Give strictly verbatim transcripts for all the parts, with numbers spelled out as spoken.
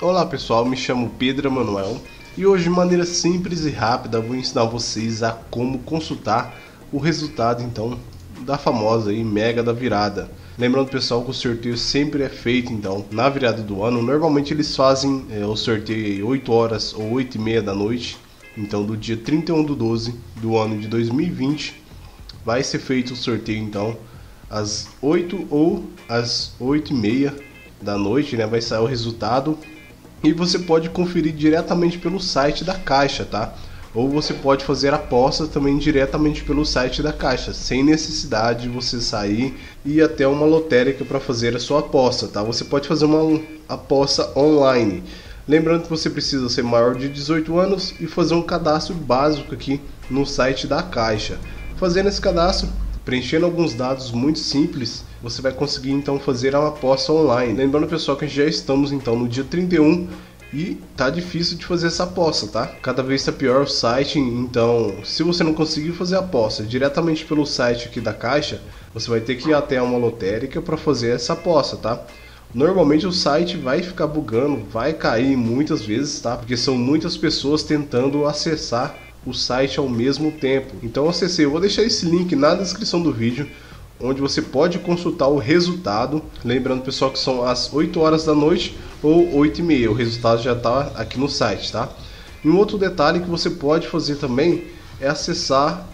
Olá pessoal, me chamo Pedro Emanuel e hoje de maneira simples e rápida vou ensinar vocês a como consultar o resultado então da famosa e mega da virada. Lembrando pessoal que o sorteio sempre é feito então na virada do ano. Normalmente eles fazem é, o sorteio oito horas ou oito e meia da noite, então do dia trinta e um do doze do ano de dois mil e vinte vai ser feito o sorteio então às oito ou às oito e meia da noite, né? Vai sair o resultado e você pode conferir diretamente pelo site da Caixa, tá? Ou você pode fazer aposta também diretamente pelo site da Caixa, sem necessidade de você sair e ir até uma lotérica para fazer a sua aposta, tá? Você pode fazer uma aposta online. Lembrando que você precisa ser maior de dezoito anos e fazer um cadastro básico aqui no site da Caixa. Fazendo esse cadastro, preenchendo alguns dados muito simples, você vai conseguir então fazer uma aposta online. Lembrando pessoal que já estamos então no dia trinta e um e tá difícil de fazer essa aposta, tá? Cada vez está pior o site, então se você não conseguir fazer a aposta diretamente pelo site aqui da Caixa, você vai ter que ir até uma lotérica para fazer essa aposta, tá? Normalmente o site vai ficar bugando, vai cair muitas vezes, tá? Porque são muitas pessoas tentando acessar o site ao mesmo tempo. Então acessei, eu vou deixar esse link na descrição do vídeo, onde você pode consultar o resultado. Lembrando pessoal que são às oito horas da noite ou oito e meia, o resultado já está aqui no site, tá? E um outro detalhe que você pode fazer também é acessar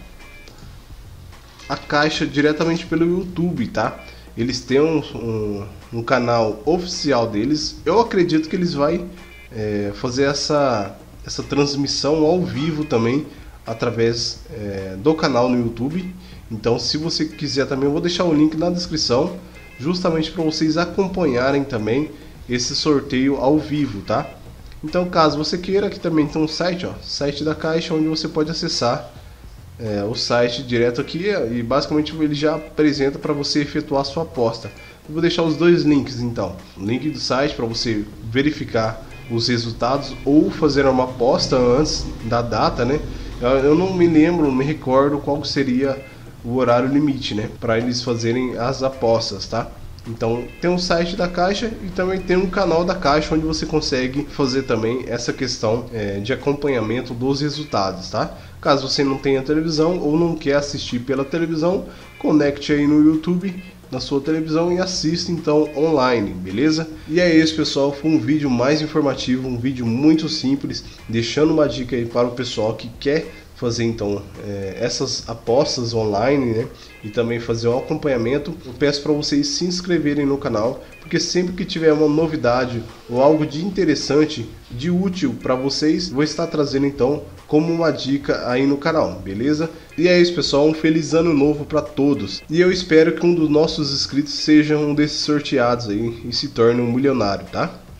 a Caixa diretamente pelo YouTube, tá? Eles têm um, um, um canal oficial deles. Eu acredito que eles vão é, fazer essa essa transmissão ao vivo também através é, do canal no YouTube. Então se você quiser também, eu vou deixar o link na descrição, justamente para vocês acompanharem também esse sorteio ao vivo, tá? Então caso você queira, aqui também tem um site, ó, site da Caixa, onde você pode acessar é, o site direto aqui e basicamente ele já apresenta para você efetuar a sua aposta. Eu vou deixar os dois links então, o link do site para você verificar os resultados ou fazer uma aposta antes da data, né? Eu não me lembro, não me recordo qual seria o horário limite, né, para eles fazerem as apostas, tá? Então tem um site da Caixa e também tem um canal da Caixa onde você consegue fazer também essa questão é, de acompanhamento dos resultados, tá? Caso você não tenha televisão ou não quer assistir pela televisão, conecte aí no YouTube na sua televisão e assista então online, beleza? E é isso pessoal, foi um vídeo mais informativo, um vídeo muito simples, deixando uma dica aí para o pessoal que quer fazer então é, essas apostas online, né? E também fazer o acompanhamento. Eu peço para vocês se inscreverem no canal, porque sempre que tiver uma novidade ou algo de interessante, de útil para vocês, vou estar trazendo então como uma dica aí no canal, beleza? E é isso pessoal, um feliz ano novo para todos. E eu espero que um dos nossos inscritos seja um desses sorteados aí e se torne um milionário, tá?